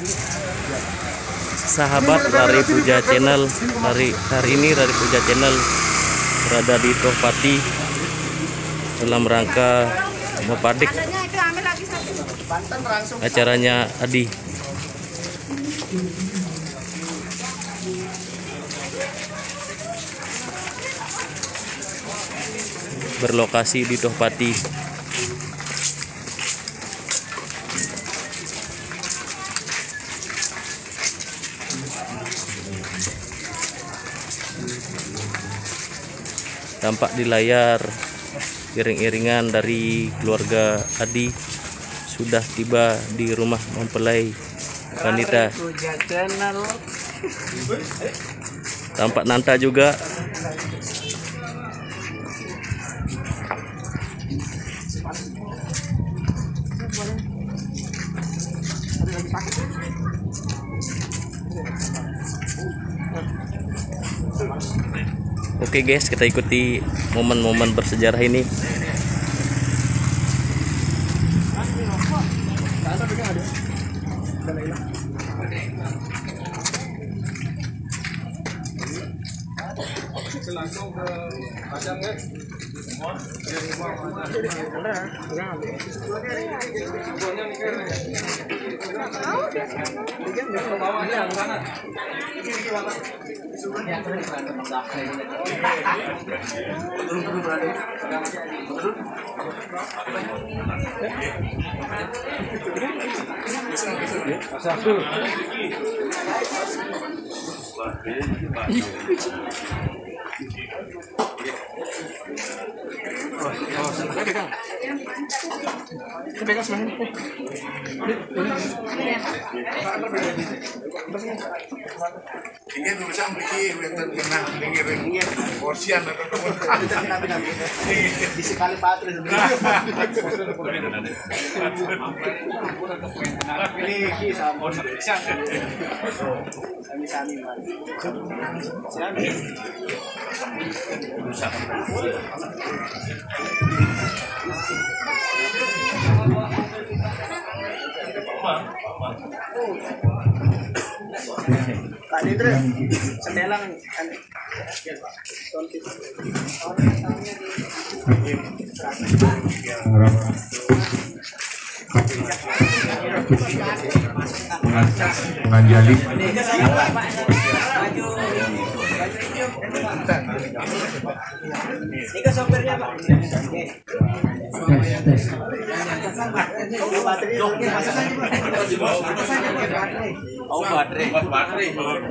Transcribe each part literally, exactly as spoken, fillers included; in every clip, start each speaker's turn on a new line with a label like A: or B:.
A: Sahabat Lari Puja Channel, hari hari ini Lari Puja Channel berada di Tohpati dalam rangka Mopadik, acaranya Adi. Berlokasi di Tohpati. Tampak di layar iring-iringan dari keluarga Adi sudah tiba di rumah mempelai wanita. Tampak Nanta juga. Oke guys, kita ikuti momen-momen bersejarah ini.
B: Langsung ke Padang ya. Oh, saya pegang. Saya pegang sebelah ini. Ini tuh bisa beli, wetan kena pinggir porsian atau di sekali patri sebenarnya. Ini kisah bisa. Sami-sami mas. Sami. Bisa. Pak Nidre, sendelang
C: menganjali
B: ini sopirnya Pak. Oh baterai. Baterai.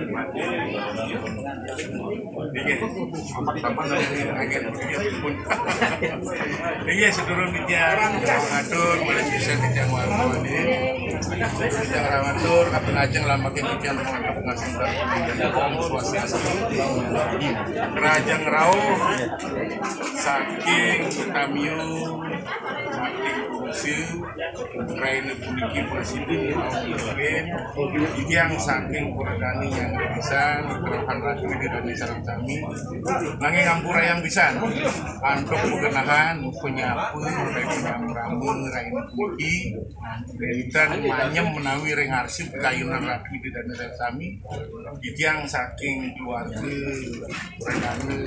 B: Iya sedurung dijarang ngatur boleh bisa dijang warna ini. Bisa ngarawatur kapten ajeng lah makin bikin mengangkat ngasih dari suasana. Kerajang rauh saking tamio saking fungsi Raine puniki presiden ini yang saking puradani yang bisa terang ratu di Indonesia kami nanging ngampura yang bisa antuk pengenahan penyapu penyampuramu Raine puniki dan manyem menawi ring arsip kayunan ratu di Indonesia kami itu yang saking keluarga puradani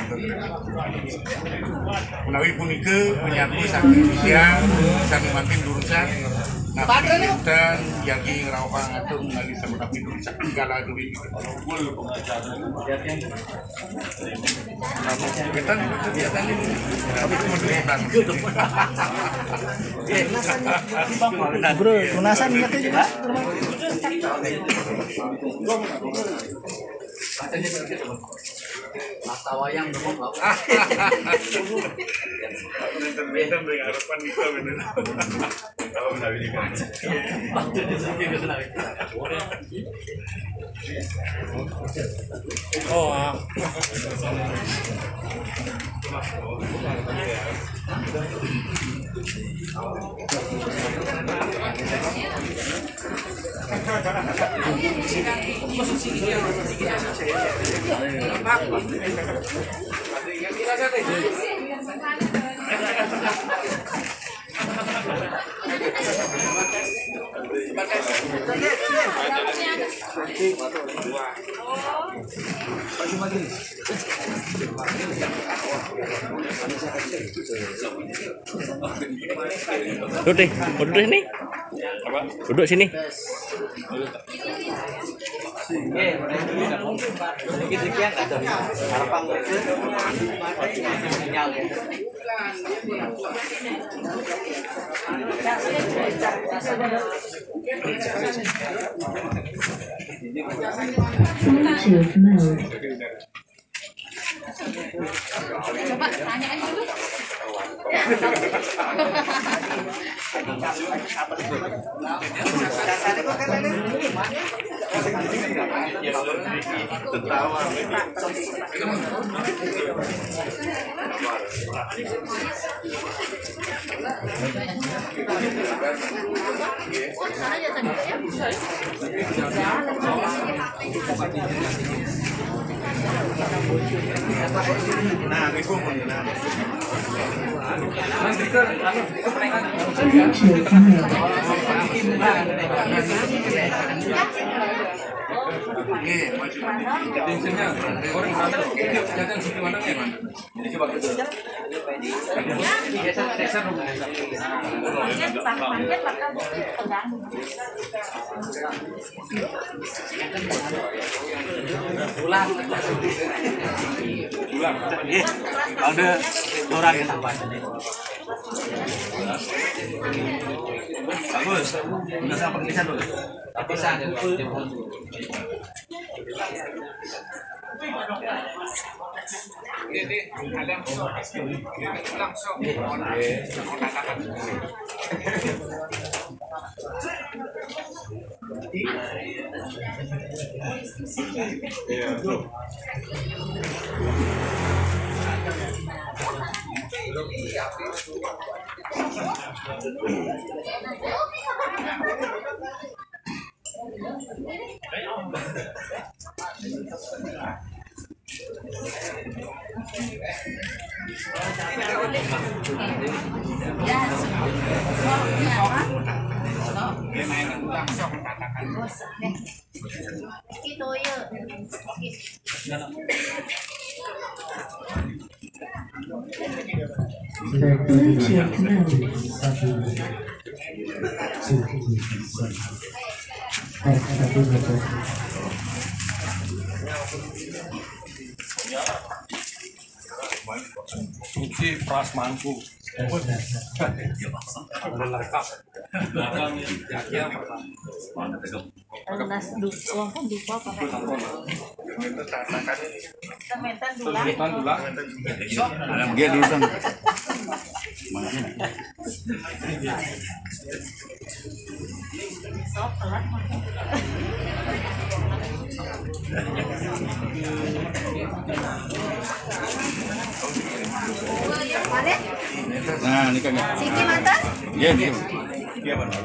B: menawi puniki menyapu saking yang sami makin durusan nah dan yagi ngerawang atau mengali sama tapi durusan segala duit kegiatan kegiatan ini tapi kemudian
D: bro tunasan ngerti juga
B: mata wayang dong mau
E: bener-bener harapan kita bener kalau menawi ini kan
A: Oh ah. Duduk deh, mau duduk sini. Duduk sini.
C: Bluetooth mode.
F: Coba tanyain dulu.
B: Nah, itu nah.
C: Bluetooth mode.
D: Ada orang yang tambah. Bagus. Udah sama pergisan dulu. Pergisan ya. Ini ada langsung.
E: Iya, bro.
F: Itu ya.
C: Bluetooth mode.
E: Suci Prasmanku. Lengkap.
F: Ulas uang kan dupa pakai. Kementan dulu.
D: Dia dulu kan.
F: Sok pelan. Mana?
D: Nah, ini kan.
F: Siki mantan?
D: Iya, dia.
E: Iya, benar.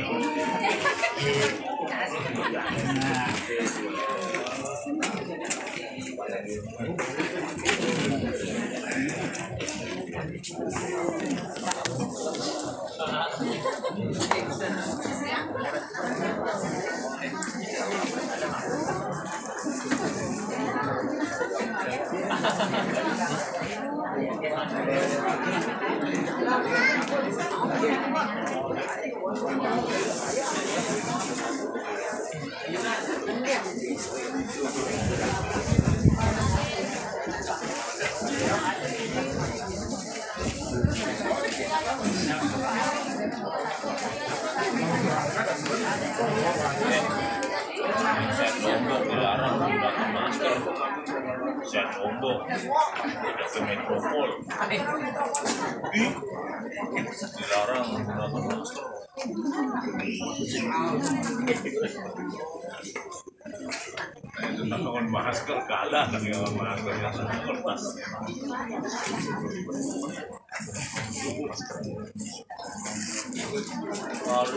E: Lombok dilarang menggunakan masker. Set Lombok tidak ke metropol. Dilarang menggunakan masker. Nah, itu tanaman masker kalah dengan masker yang sudah kertas. Lalu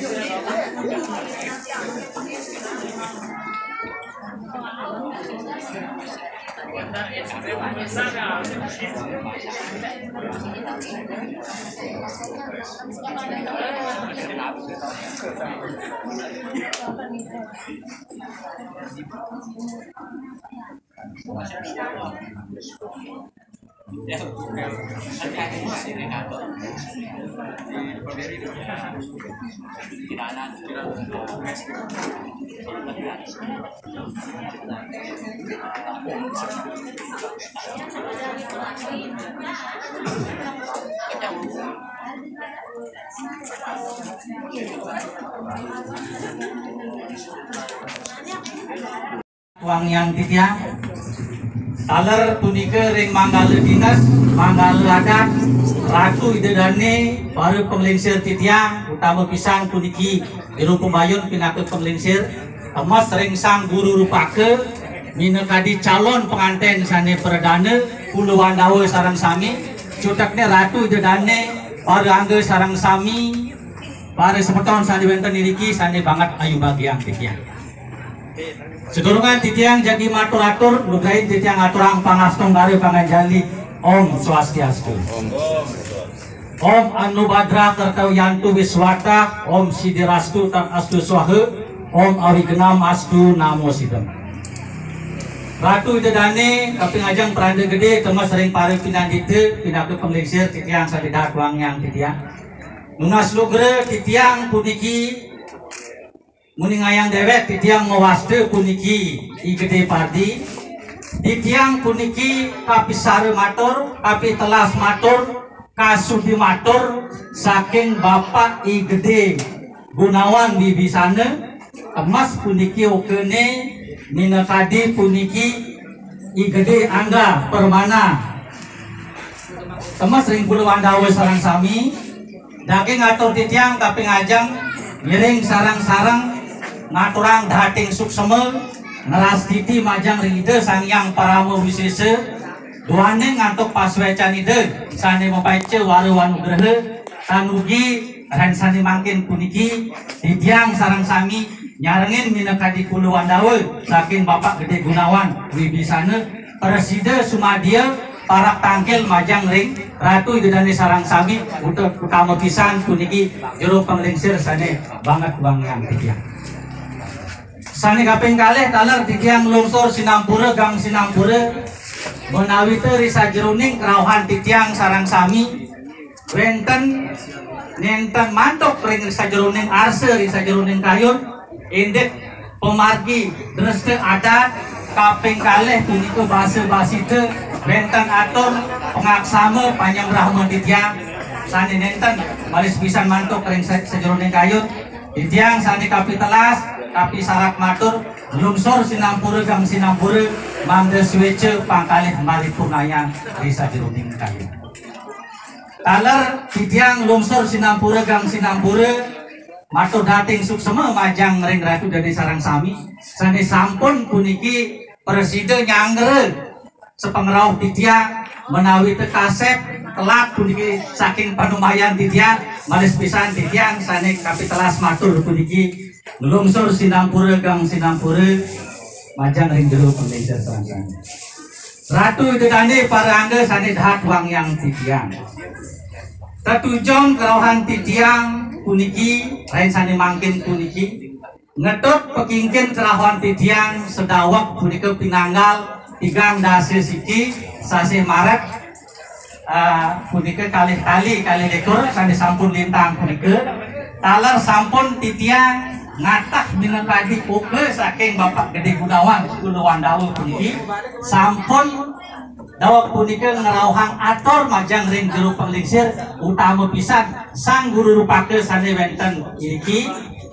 G: Uang yang titiang taler punika ring manggala dinas manggala adat ratu idedane baru penglingsir titiang utama pisang puniki jero pembayun pinakut penglingsir emas ring sang guru rupake minekadi calon pengantin sane perdana puluhan dawa sarang sami cutaknya ratu idedane baru angga sarang sami baru semeton sane wenten niriki sane banget ayu bagian titiang. Sedurungan titiang jadi matur-atur nugrain titiang aturang pangastong dari panganjali Om Swastiastu. Om Anu Badra Kertau Yantu Wiswata Om Sidirastu Tan Astu Swahe Om Awigenam Astu Namo Sidem. Ratu Idedane kaping ajang peranda gede temas sering pare pinandite pinaku penglingsir titiang sadidak wangyang titiang. Nunas lugre titiang puniki muni ngayang dewek titiang mewaste puniki igede pardi titiang puniki kapisare matur kapi telas matur kasudi matur saking bapak igede Gunawan Wibisana emas puniki okene minekadi puniki igede Angga Permana emas ring puluhan dawa sarang sami daging atur titiang kaping ajang miring sarang-sarang ngaturang dating sukseme ngeras titi majang ride sangyang paramo wisese duane ngantuk paswecan ide sane mempaice waruwan nugraha tanugi ran sane mangkin puniki titiang sarang sami nyarengin minekadi puluhan dawa saking bapak gede Gunawan Wibisana preside sumadia parak tangkil majang ring ratu idedane sarang sami untuk utama pisan puniki jero penglingsir sane banget wangyang titiang. Sani kaping kalih taler titiang lungsor Sinampura Gang Sinampura menawi teu risa jeruning kerauhan titiang sarang sami wenten nenten mantok ring risa jeruning arse risa jeruning kayun indet pemargi dreste adat kaping kalih punika basa basite wenten atur pengaksama panjang rahman titiang sani nenten malis pisan mantok ring sajeruning kayun titiang sani kapi telas tapi sarak matur lungsor Sinampura Gang Sinampura mangga swece pangkalih malipurnaya risa jeruning kayu. Taler titiang lungsor Sinampura Gang Sinampura matur dating suksema majang ring ratu dari sarang sami sane sampun puniki preside nyangger sepengrauh titiang menawi tekasep telak puniki saking panumayan titiang malis pisan titiang sane kapitelas matur puniki lungsor Sinampura Gang Sinampura majang ring jero penglingsir sarang sami ratu idedane parangga sane dahat wangyang titiang tetujong kerauhan titiang puniki lain sane mangkin puniki ngetut pekingkin kerauhan titiang sedawak punika pinanggal tigang dase siki sase Maret uh, punika kalih-kali kalih lekor sane sampun lintang punika taler sampun titiang ngatah minekadi oke saking bapak gede Gunawan Gunawan dawa puniki sampun dawa punika ngerauhang ator majang ring jero penglingsir utama pisan sang guru rupake sane wenten iki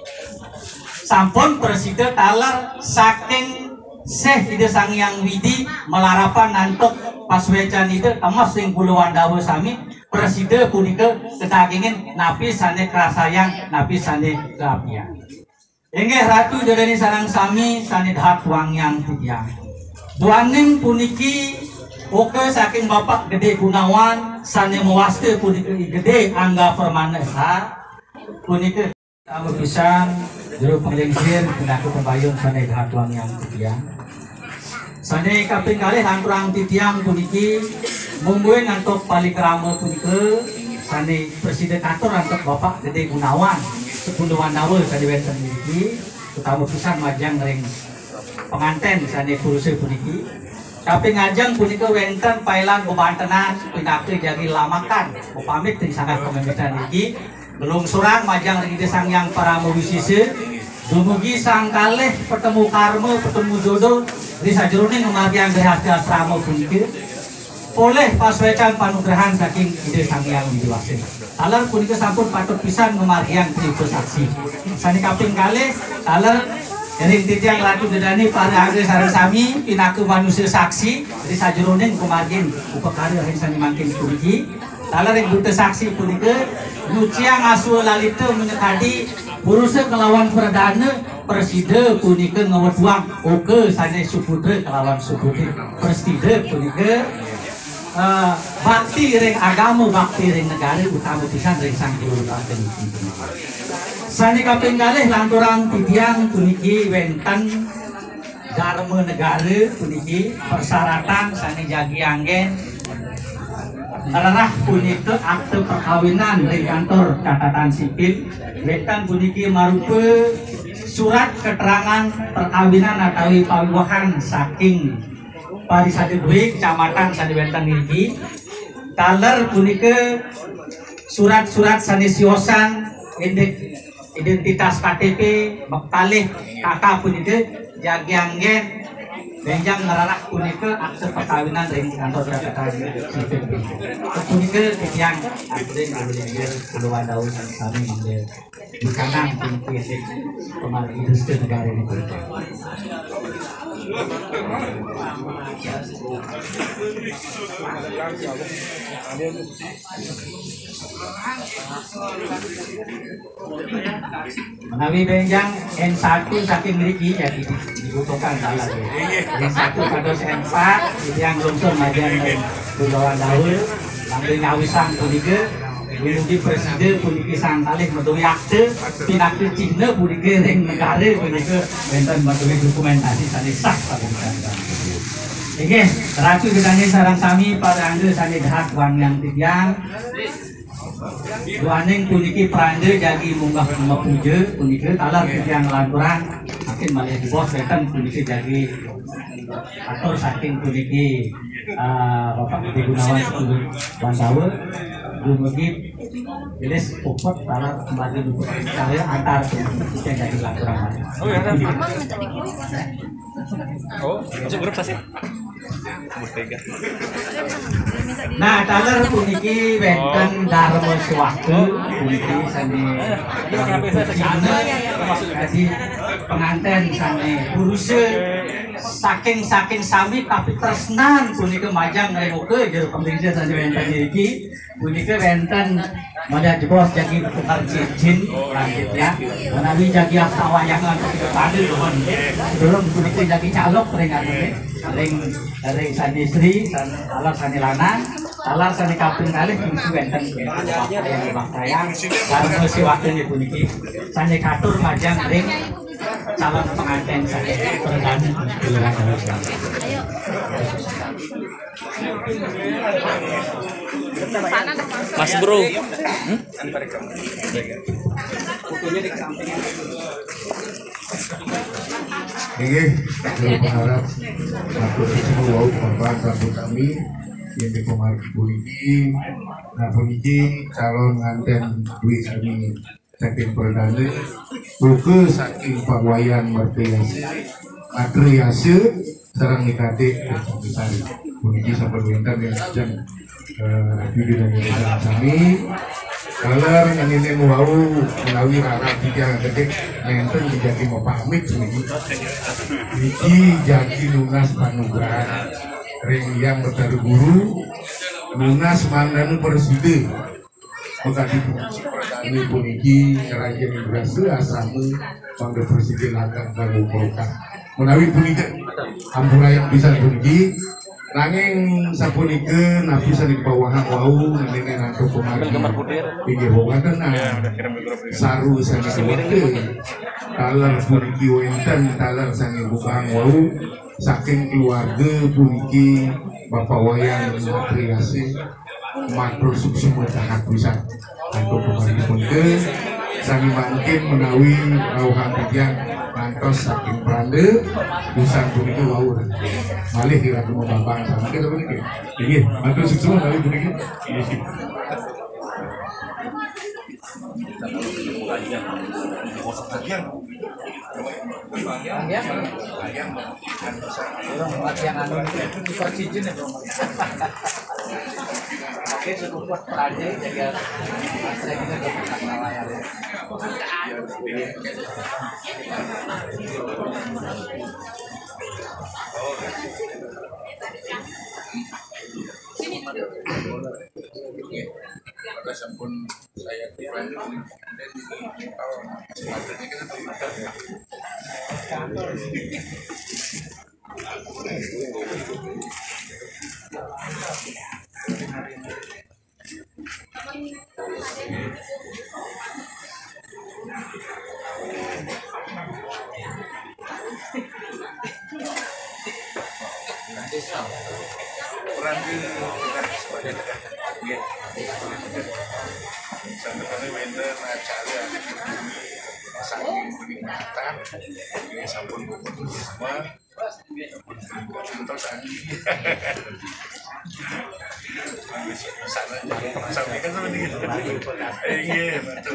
G: sampun preside taler saking Syekh Ide Sangyang Widi melarapan nantuk paswecan ide emas ring puluhan dawa sami preside punika kedagingin napi sane krasayang napi sane kerapian. Inggih ratu jadani sarang sami sane dahat wangyang titiang. Duaning puniki oke saking bapak gede Gunawan sane mewaste puniki gede Angga Permana punika Tamu pisang, juru penglingsir, pendaku pembayun sanai hatuang yang titiang. Sanai kaping kalih hanturang titiang puniki, mungguin ngantuk palikrama punike, sanai presiden kantor ngantuk Bapak Gede Gunawan, sepuluhan dawa sanai wenten puniki, tamu pisang majang ring penganten sanai kuruse puniki. Kaping ngajeng punike wenten pailan bebantenan, pinake jadi lamakan, pamit dari sangat pememitan iki. Belungsuran majang ring sang yang para musisi dumugi sang kalih petemu karma petemu jodoh di sajroning kematian berhasil asrama puniki oleh paswecan panugrahan saking ide sang yang widiwase taler puniki sampun patut pisan kematian triple saksi sani kaping kalih taler ring titiang ratu dedani para agre sareng sami pinaku manusia saksi di sajroning kematian upakari ring sani mangkin puniki taler ring buta saksi puniki Nuciang asu lalite menyekadi burusa kelawan perdana presida punika ngawedwang oke sane supudra kelawan supudri presida punika uh, bakti ring agama bakti ring negara utama pisan ring sang diurutaken sane kaping kalih lanturang titiang puniki wenten dharma negara puniki persyaratan sane jagi anggen Arah punika akte perkawinan di kantor catatan sipil wetan puniki marupa surat keterangan perkawinan atau pawiwahan saking Parisade Dwi kecamatan Sadiwetan niki taler punika surat-surat sanesiosan identitas K T P bektalih kakak punika jagianggen benjang ngararah punika akte perkawinan ring kantor catatan sipil punika yang akte ngalir puluhan tahun kami manggil di kanan punika pemargi industri negara ini menawi benjang N satu saking mriki jadi dibutuhkan salah N satu kados N empat yang lungsur majan puluhan tahun sambil ngawisang punika Dumugi presiden puniki sang kalih metuwi akte pinaku Cina puniki ring negara punika wonten metuwi dokumentasi sane sah saben. Nggih, ratu gedane sareng sami para angge sane dahat wang yang titiang. Duaning puniki prande jagi munggah mepuja puniki talar titiang lanturan makin malih di bos wonten puniki jagi atur saking puniki Bapak Gede Gunawan sepuluh Wandawa dumugi jenis pokok talar kembali dulu saya antar kita jadi laporan. Oh ya kan? Oh, masuk grup sih. Nah, talar puniki wonten dharma swasta puniki sane jadi penganten sane burusa saking saking sami tapi tresnan punika majang remoke jero pemrintahan sane wonten iki punika wonten modal jebos jagi tukar cincin lanjut ya menawi jagi sawayangan ketika tadi nuhun belum punika jagi calok ring ane ring ring sane istri san alar sane lanang alar sane kaping kalih fungsi wonten yang dibaktayang lan mesti waktu puniki sane katur majang ring calon pengantin saya perdana kelurahan Dawa.
A: Mas bro,
D: hmm? Fotonya di samping.
B: Oke, saya berharap aku semua bapak sahabat kami yang di Pemargi Puniki, nah puniki calon nganten duit kami saking perdana buku saking pawayan martriase matriase sareng nikate besar puniki sampun wonten yang sedang video dan video kami kalar nganine wau menawi rarap tiga detik nenten dijadi mau pamit niki iki jadi lunas panugrahan ring yang bertaruh guru lunas mandanu presiden maka ini puniki kerajaan Indonesia asramu panggil presiden akan mengumpulkan menawi puniki ampura yang bisa puniki Nanging sapunika napi sani bawahan wau ngene nangko pemagi pinggir wonten saru sani keluarga taler puniki wenten taler sani bukaan wau saking keluarga puniki Bapak Wayan Triasi matur suksema tahat bisa nangko pemagi punike sani mangkin menawi rawuhan tiyang ngantos saking prande busan puniki wau malih kira mau babang sama kita puniki nggih matur suksema malih puniki nggih
G: Oke, cukup buat peraja jaga saya kita dapat layar ya.
B: maka sampun saya tiba dan sepatutnya kita peran di sebagai sampai kali winter acara saking penikmatan ini sampun kumpul semua terus lagi sana sampai kan sama dikit iya betul